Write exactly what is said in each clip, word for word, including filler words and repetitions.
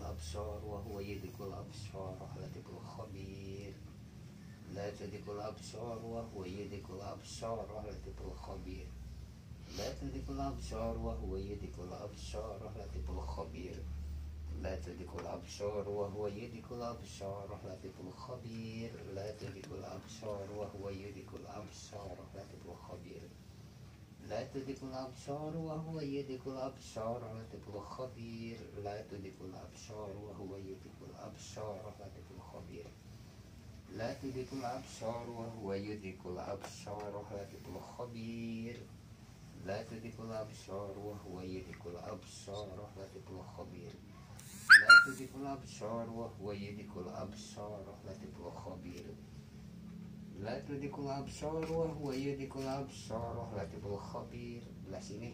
الأبصار وهو يدرك الأبصار اللطيف الخبير لا تدرك الأبصار وهو يدرك الأبصار اللطيف الخبير لا تدرك الأبصار وهو يدرك الأبصار اللطيف الخبير لا تدرك الأبصار وهو يدرك الأبصار اللطيف الخبير لا تدرك الأبصار وهو يدرك الأبصار اللطيف الخبير لا تدرك الأبصار وهو يدرك الأبصار اللطيف الخبير لا تدرك الأبصار وهو يدرك الأبصار اللطيف الخبير لا تدرك الأبصار وهو يدرك الأبصار اللطيف الخبير لا تدرك الأبصار وهو يدرك الأبصار اللطيف الخبير لا تدرك الأبصار وهو يدرك الأبصار اللطيف الخبير لا تدرك الأبصار وهو يدرك الأبصار اللطيف الخبير belah sini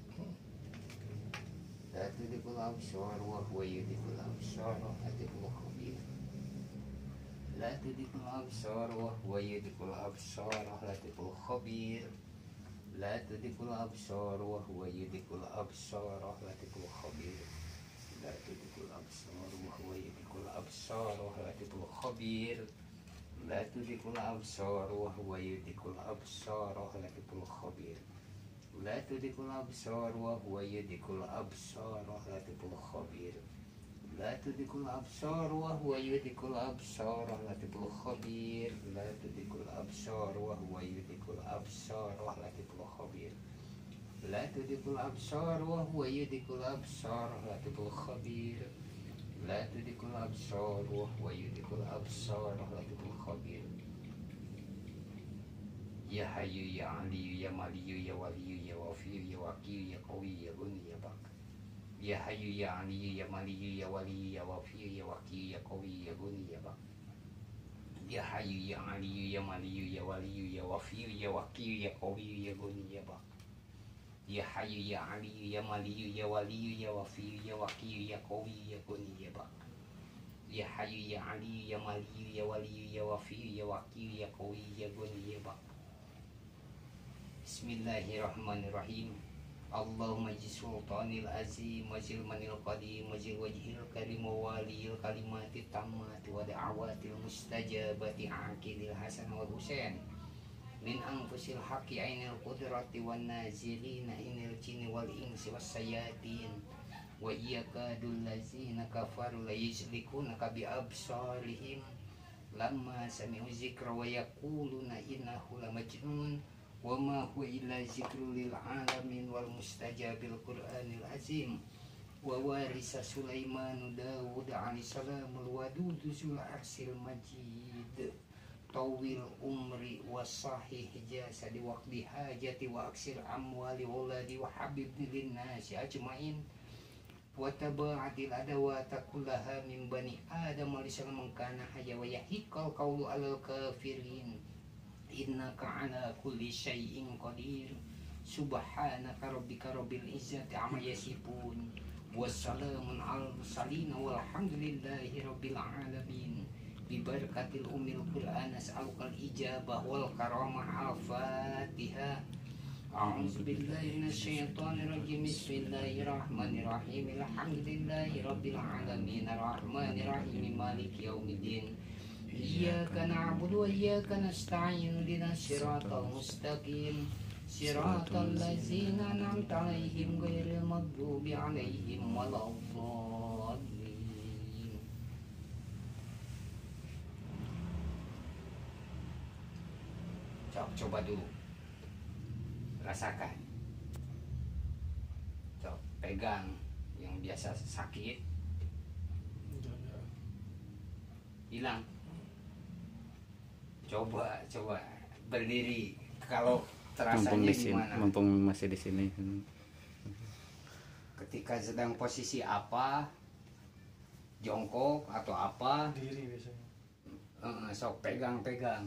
لا تدرك الأبصار وهو يدرك الأبصار اللطيف الخبير لا تدرك الأبصار وهو يدرك الأبصار اللطيف الخبير لا تدرك الأبصار وهو يدرك الأبصار اللطيف الخبير لا تدرك الأبصار وهو يدرك الأبصار اللطيف الخبير لا تدرك الأبصار وهو يدرك الأبصار اللطيف الخبير لا تدرك الأبصار وهو يدرك الأبصار اللطيف الخبير لا تدرك الأبصار وهو يدرك الأبصار اللطيف الخبير لا تدرك الأبصار وهو يدرك الأبصار اللطيف الخبير لا تدرك الأبصار وهو يدرك الأبصار اللطيف الخبير لا تدرك الأبصار وهو يدرك الأبصار اللطيف الخبير يا حي يا علي يا مالي يا ولي يا وفي يا وكيل يا قوي يا غني يا بك يا حي يا علي يا مالي يا ولي يا وفي يا وكيل يا قوي يا غني يا بك يا حي يا علي يا مالي يا ولي يا وفي يا وكيل يا قوي يا غني يا بك يا حي يا علي يا مالي يا ولي يا وفي يا وكيل يا قوي يا غني يا بك يا حي يا علي يا مالي يا ولي يا وفي يا وكيل يا قوي يا غني يا بك بسم الله الرحمن الرحيم اللهم اجعل سلطان العظيم وجل من القديم وجل وجه الكريم ووالي الكلمات التامات ودعوات المستجابة عاقل الحسن والحسين من أنفس الحق عين القدرة والنازلين عين الجن والإنس والشياطين وإيكاد الذين كفروا ليزلقونك بأبصارهم لما سمعوا الذكر ويقولون إنه لمجنون وما هو إلا ذكر للعالمين والمستجاب القرآن العظيم ووارث سليمان داود عليه السلام الودود ذو العرش المجيد طويل العمر والصحيح جسد وقت حاجة وأكثر أموال ولدي وحبيب للناس أجمعين وتباعد الأدوات كلها من بني آدم لسلام كان حيا ويحق القول على الكافرين إنك على كل شيء قدير سبحانك ربك رب العزة عما يصفون والسلام على المرسلين والحمد لله رب العالمين ببركة الأم القرآن أسألك الإجابة والكرامة الفاتحة أعوذ بالله من الشيطان الرجيم بسم الله الرحمن الرحيم الحمد لله رب العالمين الرحمن الرحيم مالك يوم الدين إياك نعبد وإياك نستعين اهدنا الصراط المستقيم صراط الذين أنعمت عليهم غير المغضوب عليهم ولا الضالين. Coba dulu, rasakan. Coba pegang yang biasa sakit, hilang. Coba, coba berdiri. Kalau terasanya gimana? Mumpung masih di sini. Ketika sedang posisi apa, jongkok atau apa? Diri biasanya. Uh, sok pegang-pegang.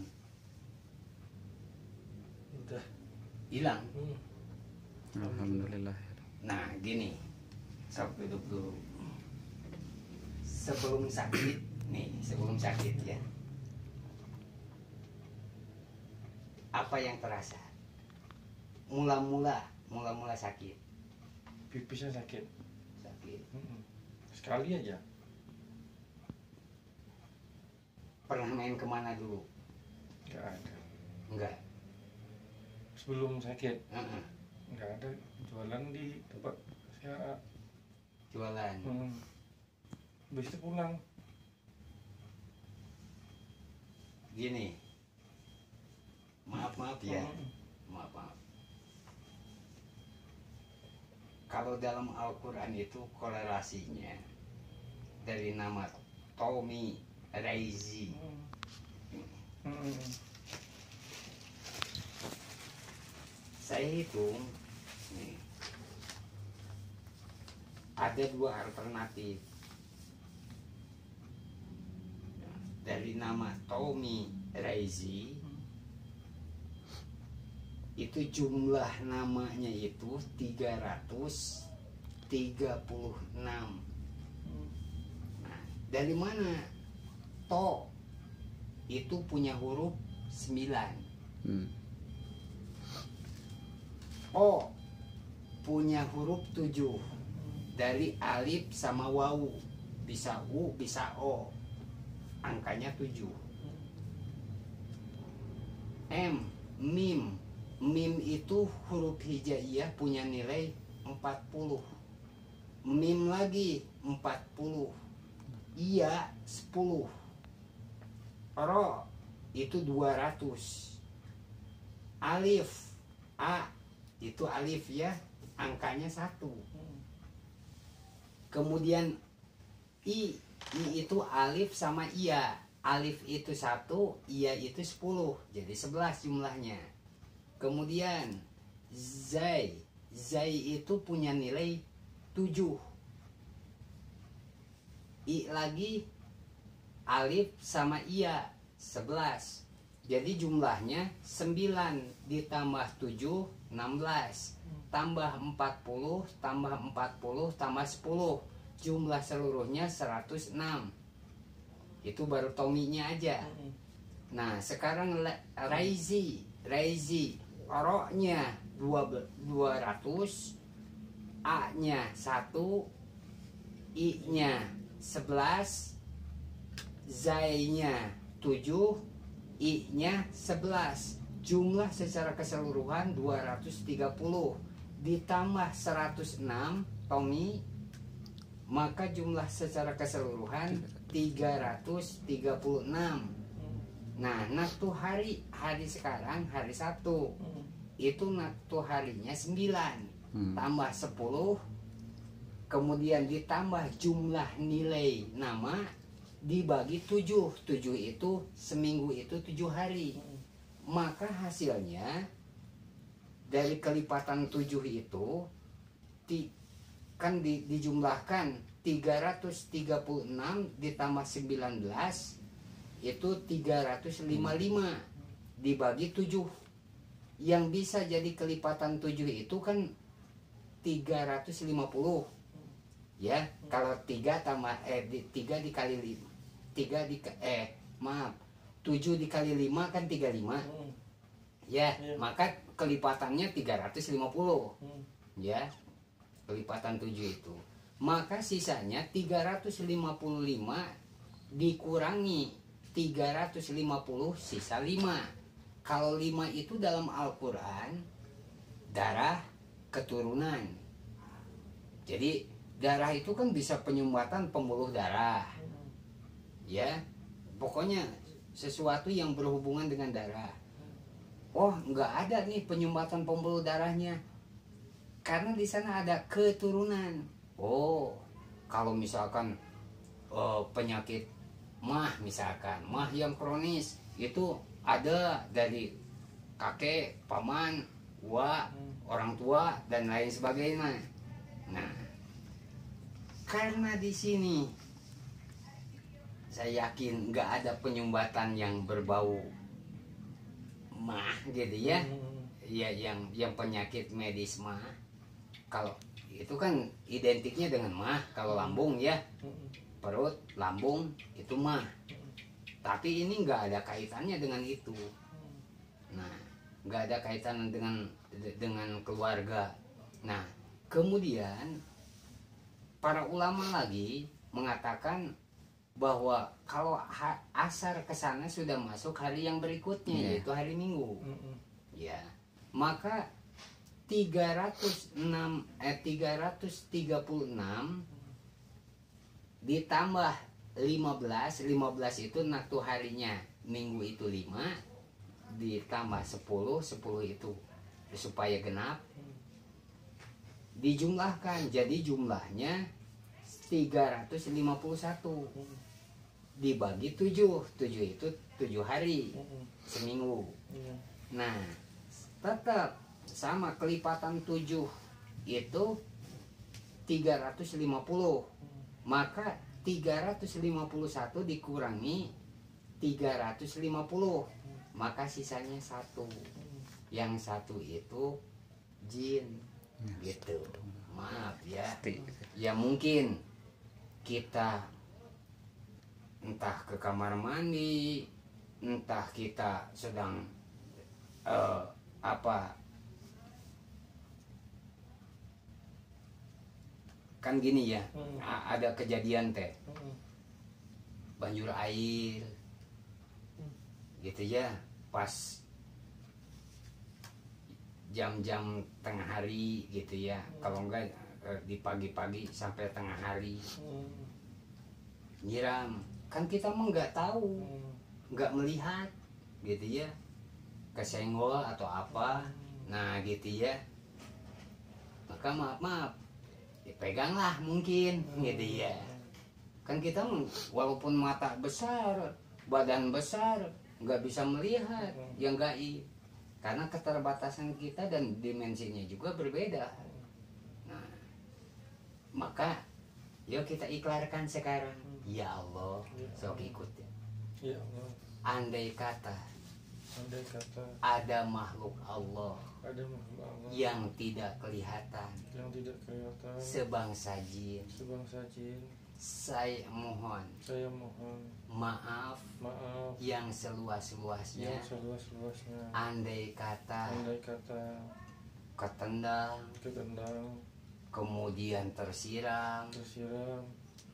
Udah. Hilang. Hmm. Alhamdulillah. Nah, gini. Sok duduk dulu. Sebelum sakit, nih, sebelum sakit ya. Apa yang terasa? Mula-mula, mula-mula sakit. Pipisnya sakit. Sakit. Hmm. Sekali aja. pernah main kemana dulu? Nggak ada. Enggak. Sebelum sakit Uh-uh. nggak ada, jualan di tempat saya. Jualan. Hmm. Habis itu pulang. Gini. Maaf maaf ya. Hmm. Maaf maaf. Kalau dalam Al-Quran itu korelasinya dari nama Tommy Raizi. Hmm. Hmm. Saya hitung nih, ada dua alternatif. Dari nama Tommy Raizi itu jumlah namanya itu tiga ratus tiga puluh enam. Nah, dari mana? To itu punya huruf sembilan. Hmm. O punya huruf tujuh. Dari alif sama wawu, bisa U bisa O, angkanya tujuh. M, mim, mim itu huruf hijaiyah punya nilai empat puluh. Mim lagi empat puluh. Iya sepuluh. Ro itu dua ratus. Alif A itu alif ya, angkanya satu. Kemudian I, I itu alif sama iya. Alif itu satu, iya itu sepuluh, jadi sebelas jumlahnya. Kemudian Zai, Zai itu punya nilai tujuh. I lagi alif sama iya sebelas. Jadi jumlahnya sembilan ditambah tujuh, enam belas. Tambah empat puluh, tambah empat puluh, tambah sepuluh. Jumlah seluruhnya seratus enam. Itu baru Tominya aja. Nah, sekarang Raizi, Raizi, Ro-nya dua ratus, A-nya satu, I-nya sebelas, Zai-nya tujuh, I-nya sebelas. Jumlah secara keseluruhan dua ratus tiga puluh. Ditambah seratus enam, Tommy, maka jumlah secara keseluruhan tiga ratus tiga puluh enam. Nah, naktu hari hari sekarang hari Sabtu. Itu naktu harinya sembilan. Hmm. Tambah sepuluh. Kemudian ditambah jumlah nilai nama dibagi tujuh. tujuh itu seminggu itu tujuh hari. Maka hasilnya dari kelipatan tujuh itu di, kan di, dijumlahkan tiga ratus tiga puluh enam ditambah sembilan belas itu tiga ratus lima puluh lima dibagi tujuh. Yang bisa jadi kelipatan tujuh itu kan tiga ratus lima puluh. Ya, kalau tiga tambah eh di, tiga dikali lima. tiga di eh maaf. tujuh dikali lima kan tiga puluh lima. Ya, ya, maka kelipatannya tiga ratus lima puluh. Hmm. Ya, kelipatan tujuh itu. Maka sisanya tiga ratus lima puluh lima dikurangi tiga ratus lima puluh, sisa lima. Kalau lima itu dalam Al-Quran darah keturunan. Jadi darah itu kan bisa penyumbatan pembuluh darah. Ya, pokoknya sesuatu yang berhubungan dengan darah. Oh, nggak ada nih penyumbatan pembuluh darahnya, karena di sana ada keturunan. Oh, kalau misalkan uh, penyakit mah, misalkan mah yang kronis itu ada dari kakek, paman, wa, orang tua dan lain sebagainya. Nah, karena di sini saya yakin nggak ada penyumbatan yang berbau mah gitu ya. Ya, yang yang penyakit medis mah, kalau itu kan identiknya dengan mah. Kalau lambung ya, perut, lambung itu mah. Tapi ini nggak ada kaitannya dengan itu. Nah, nggak ada kaitan dengan dengan keluarga. Nah, kemudian para ulama lagi mengatakan bahwa kalau ha- asar ke sana sudah masuk hari yang berikutnya, Iya. yaitu hari Minggu. Mm-mm. Ya, maka tiga ratus enam eh tiga ratus tiga puluh enam ditambah lima belas, lima belas itu naktu harinya Minggu itu lima, ditambah sepuluh, sepuluh itu supaya genap, dijumlahkan jadi jumlahnya tiga ratus lima puluh satu, dibagi tujuh, tujuh itu tujuh hari Mm-mm. seminggu. Iya. Nah, tetap sama kelipatan tujuh itu tiga ratus lima puluh. Maka tiga ratus lima puluh satu dikurangi tiga ratus lima puluh, maka sisanya satu. Yang satu itu jin gitu. Maaf ya. Ya mungkin kita entah ke kamar mandi, entah kita sedang eh, apa kan gini ya, Hmm. a- ada kejadian teh Mm-mm. banjur air gitu ya, pas jam-jam tengah hari gitu ya, kalau enggak eh, di pagi-pagi sampai tengah hari Mm. nyiram, kan kita mah nggak tahu, Mm. nggak melihat gitu ya, kesenggol atau apa, nah gitu ya, maka maaf maaf dipeganglah mungkin gitu ya, kan kita mah walaupun mata besar, badan besar, nggak bisa melihat yang gaib karena keterbatasan kita dan dimensinya juga berbeda. Nah, maka yuk kita ikhlaskan sekarang, ya Allah, sok ikut ya. Ya Allah, Andai kata andai kata ada makhluk Allah ada makhluk Allah yang tidak kelihatan yang tidak kelihatan sebangsa jin, sebangsa jin, saya mohon saya mohon maaf maaf yang seluas-luasnya. yang seluas-luasnya. Andai kata Andai kata ketendang, ketendang, kemudian tersiram, tersiram,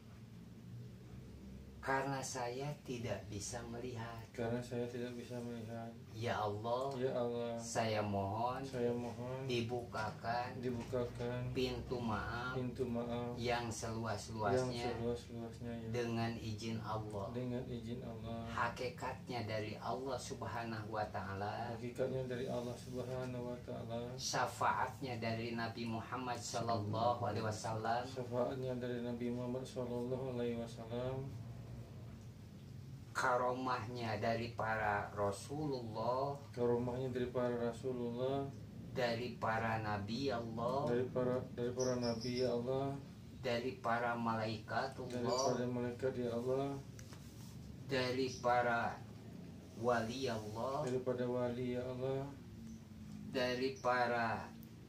karena saya tidak bisa melihat. karena saya tidak bisa melihat. Ya Allah, Ya Allah, saya mohon saya mohon dibukakan dibukakan pintu maaf pintu maaf yang yang seluas-luasnya seluas-luasnya ya, dengan izin Allah. dengan izin Allah. Hakikatnya dari Allah Subhanahu wa taala, Hakikatnya dari Allah Subhanahu wa taala, syafaatnya dari Nabi Muhammad sallallahu alaihi wasallam, syafaatnya dari Nabi Muhammad shallallahu alaihi wasallam, karomahnya dari para Rasulullah, karomahnya dari para Rasulullah, dari para nabi Allah, dari para dari para nabi ya Allah, dari para malaikat dari Allah, para malaikat ya Allah, dari para wali Allah, daripada wali ya Allah, dari para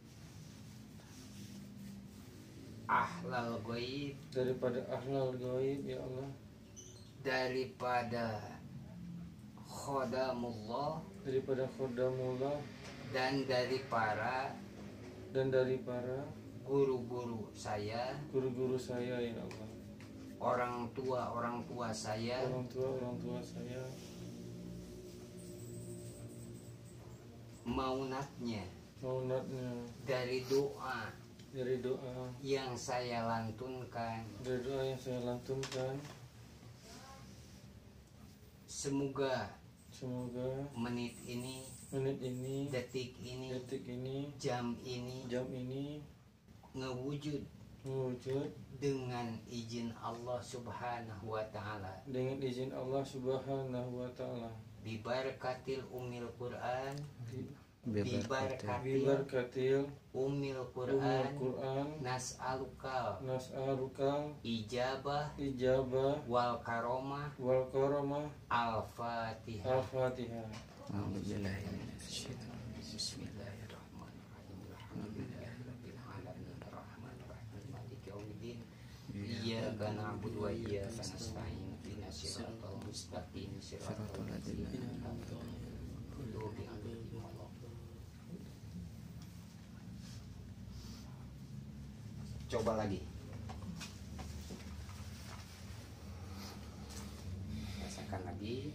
ahlal ghaib, daripada ahlal gaib ya Allah, daripada khodamullah, daripada khodamullah, dan dari para dan dari para guru-guru saya, guru-guru saya ya Allah, orang tua orang tua saya, orang tua orang tua saya, maunatnya maunatnya dari doa dari doa yang saya lantunkan, dari doa yang saya lantunkan, semoga semoga menit ini, menit ini, detik ini, detik ini, jam ini jam ini ngewujud mewujud dengan izin Allah Subhanahu wa taala, dengan izin Allah Subhanahu wa taala, bibarakatil umil Quran, Bibarakatil. bibarakatil bibarakatil umil umul Quran, Quran, nas'alukal nas'aluka ijabah ijabah wal karomah wal karamah. al-fatihah. Al-Fatihah. A'udzubillahi minasyaitonir rajim. Bismillahirrahmanirrahim. Alhamdulillahirabbil alamin arrahmanirrahim maliki yaumiddin. Iyyaka na'budu wa iyyaka nasta'in ihdinas siratal mustaqim siratal ladzina an'amta 'alaihim ghairil maghdubi 'alaihim waladdallin. Coba lagi. lagi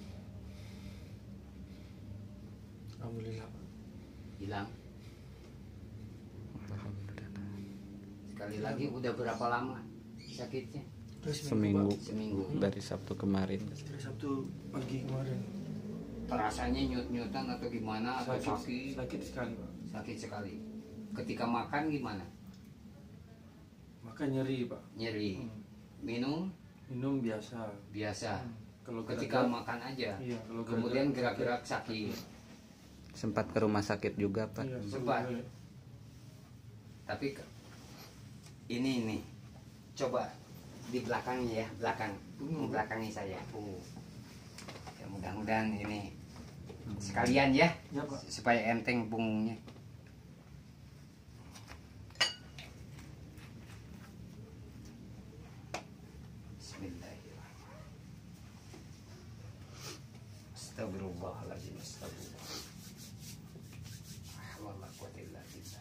Alhamdulillah Pak. hilang. Alhamdulillah. Sekali lagi udah berapa lama sakitnya? Udah Seminggu. Pak. Seminggu. Dari Sabtu kemarin. Dari Sabtu pagi kemarin. Rasanya nyut-nyutan atau gimana atau Sakit, sakit? sakit sekali Pak. Sakit sekali. Ketika makan gimana? Makan nyeri Pak. Nyeri. Hmm. Minum Minum biasa. biasa. Hmm. Kalau Ketika gerak-gerak- makan aja. Iya, kalau Kemudian gerak-gerak gerak-gerak sakit. Sempat ke rumah sakit juga, Pak. Iya, Sempat. iya. Tapi ke- ini nih. Coba di belakangnya ya, belakang. Hmm. Belakangnya saya. Uh. Ya, mudah-mudahan ini sekalian ya, Ya Pak. supaya enteng punggungnya. Bismillahirrahmanirrahim. Astagfirullahaladzim. Astagfirullah. Wala quwwata illa billah.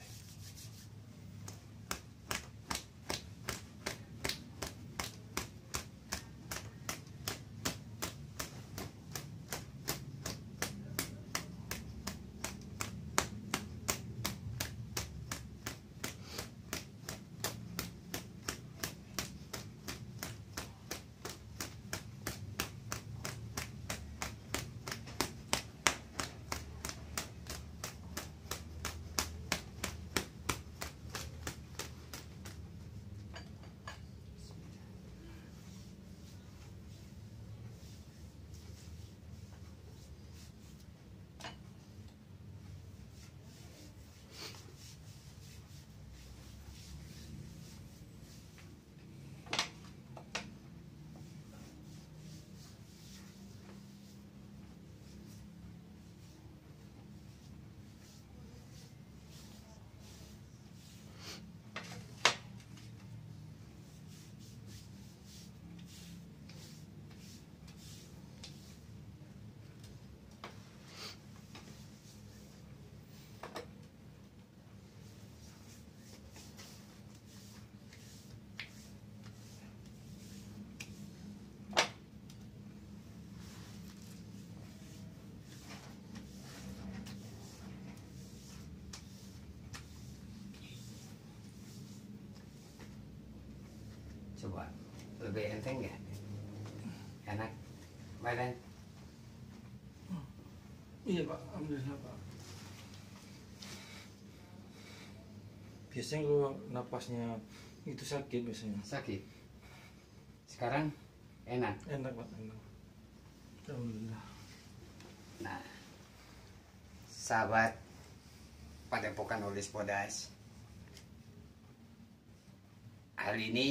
Coba lebih enteng ya, enak badan. Iya Pak, alhamdulillah Pak. Biasanya kalau napasnya itu sakit biasanya. Sakit. Sekarang enak. Enak Pak, enak. Alhamdulillah. Nah, sahabat Padepokan Olis Podas, hari ini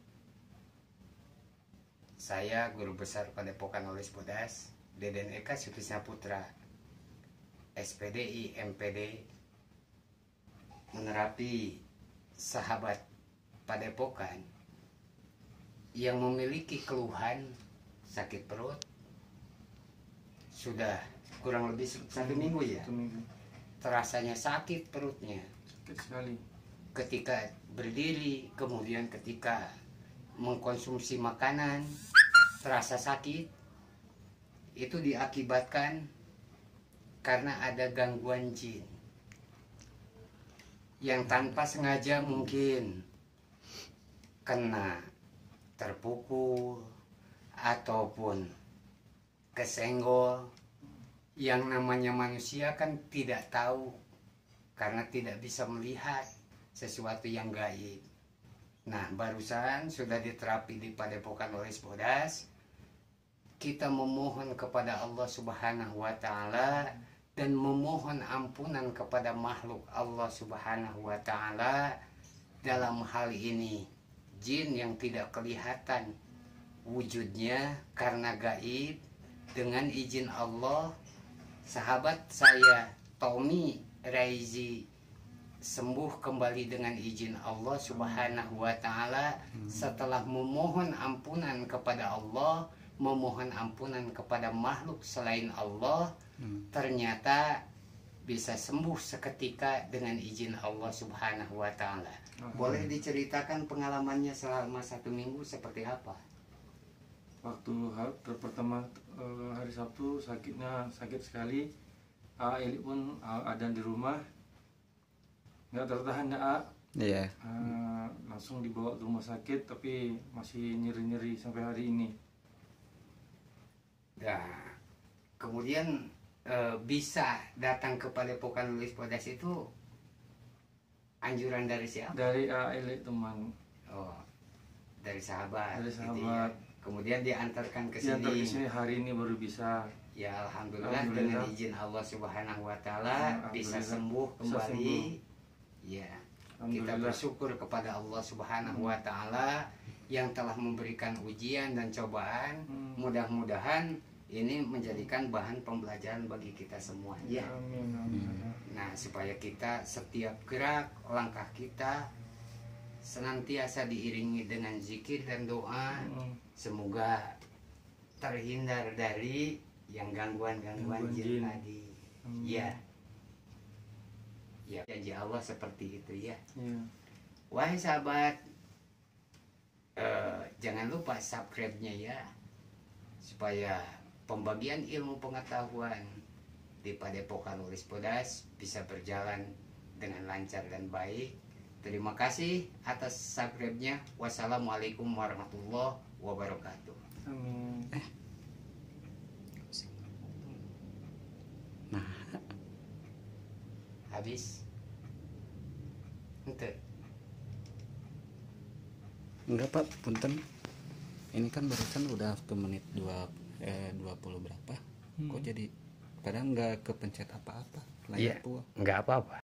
saya Guru Besar Padepokan Olis Podas, Deden Eka Sutisna Putra, S P D I M P D, menerapi sahabat Padepokan yang memiliki keluhan sakit perut sudah kurang lebih satu minggu ya. Satu minggu. Terasanya sakit perutnya Sakit sekali. ketika berdiri, kemudian ketika mengkonsumsi makanan terasa sakit. Itu diakibatkan karena ada gangguan jin yang tanpa sengaja mungkin kena terpukul ataupun kesenggol. Yang namanya manusia kan tidak tahu karena tidak bisa melihat sesuatu yang gaib. Nah, barusan sudah diterapi di Padepokan Olis Podas. Kita memohon kepada Allah Subhanahu wa Ta'ala dan memohon ampunan kepada makhluk Allah Subhanahu wa Ta'ala dalam hal ini jin yang tidak kelihatan wujudnya karena gaib. Dengan izin Allah, sahabat saya Tommy Raizi sembuh kembali dengan izin Allah Subhanahu wa Ta'ala setelah memohon ampunan kepada Allah, memohon ampunan kepada makhluk selain Allah. Ternyata bisa sembuh seketika dengan izin Allah Subhanahu wa Ta'ala. Boleh diceritakan pengalamannya selama satu minggu seperti apa? waktu ha- ter- pertama eh, hari Sabtu sakitnya sakit sekali. A Eli pun A, ada di rumah, nggak tertahan ya A. Iya. Eh, langsung dibawa ke rumah sakit, tapi masih nyeri-nyeri sampai hari ini. Nah, kemudian eh, bisa datang kepada Padepokan Luis Podas itu anjuran dari siapa? Dari A Eli teman, Oh, dari sahabat. dari gitu sahabat. ya. Kemudian diantarkan ke Diantar ke sini. sini hari ini baru bisa. Ya alhamdulillah, Alhamdulillah. dengan izin Allah Subhanahu wa taala bisa Alhamdulillah. sembuh Bisa kembali. sembuh. Ya. Kita Alhamdulillah. bersyukur kepada Allah Subhanahu wa taala yang telah memberikan ujian dan cobaan. Hmm. Mudah-mudahan ini menjadikan bahan pembelajaran bagi kita semua ya. Amin, amin. Nah, supaya kita setiap gerak langkah kita senantiasa diiringi dengan zikir dan doa. Hmm. Semoga terhindar dari yang gangguan-gangguan Gangguan jin jin. tadi. Amin. Ya. Ya, janji Allah seperti itu ya. Iya. Wahai sahabat, eh, jangan lupa subscribe-nya ya. Supaya pembagian ilmu pengetahuan di Padepokan Luis Podas bisa berjalan dengan lancar dan baik. Terima kasih atas subscribe-nya. Wassalamualaikum warahmatullahi wabarakatuh. Amin. Nah, Habis. Ente. enggak Pak, punten. Ini kan barusan udah ke menit dua eh dua puluh berapa? Kok jadi padahal nggak kepencet apa-apa. Iya, Layar tua. nggak apa-apa.